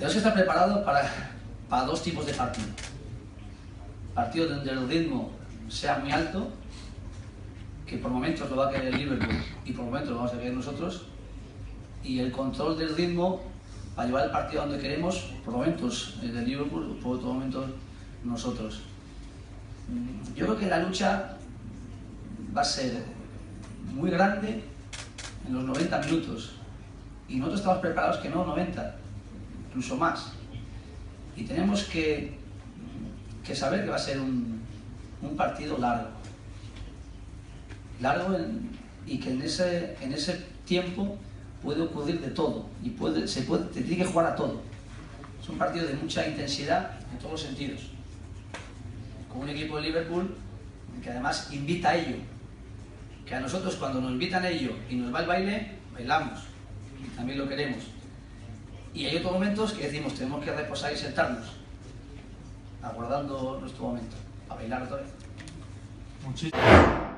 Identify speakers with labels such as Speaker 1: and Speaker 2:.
Speaker 1: Tenemos que estar preparados para dos tipos de partido. Partido donde el ritmo sea muy alto, que por momentos lo va a querer el Liverpool y por momentos lo vamos a querer nosotros, y el control del ritmo para llevar el partido a donde queremos, por momentos del Liverpool, por otros momentos nosotros. Yo creo que la lucha va a ser muy grande en los 90 minutos y nosotros estamos preparados que no 90, incluso más, y tenemos que saber que va a ser un partido largo y que en ese tiempo puede ocurrir de todo y se tiene que jugar a todo. Es un partido de mucha intensidad en todos los sentidos, con un equipo de Liverpool que además invita a ello, que a nosotros cuando nos invitan a ello y nos va el baile, bailamos y también lo queremos. Y hay otros momentos que decimos tenemos que reposar y sentarnos, aguardando nuestro momento, a bailar otra vez.
Speaker 2: Muchísimo.